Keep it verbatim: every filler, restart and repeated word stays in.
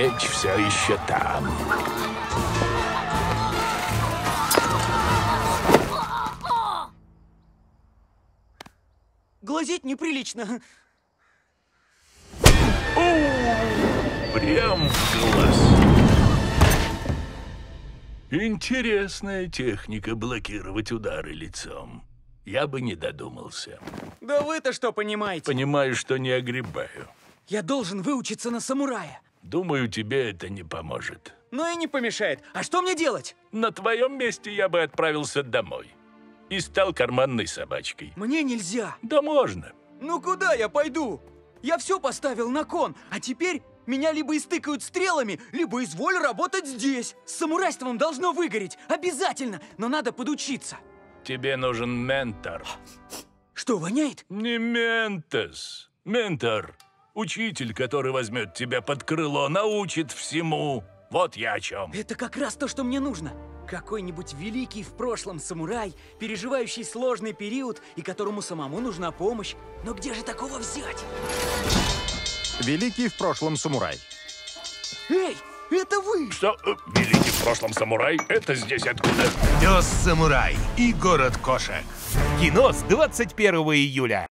Меч все еще там. Глазеть неприлично. Прям в глаз. Интересная техника блокировать удары лицом. Я бы не додумался. Да вы-то что понимаете? Понимаю, что не огребаю. Я должен выучиться на самурая. Думаю, тебе это не поможет. Но и не помешает. А что мне делать? На твоем месте я бы отправился домой. И стал карманной собачкой. Мне нельзя. Да можно. Ну куда я пойду? Я все поставил на кон, а теперь меня либо истыкают стрелами, либо изволь работать здесь. С самурайством должно выгореть. Обязательно. Но надо подучиться. Тебе нужен ментор. Что, воняет? Не ментос. Ментор. Учитель, который возьмет тебя под крыло, научит всему. Вот я о чем. Это как раз то, что мне нужно. Какой-нибудь великий в прошлом самурай, переживающий сложный период и которому самому нужна помощь. Но где же такого взять? Великий в прошлом самурай. Эй, это вы! Что? Э, Великий в прошлом самурай? Это здесь откуда? Пес-самурай и город кошек. Кино с двадцать первого июля.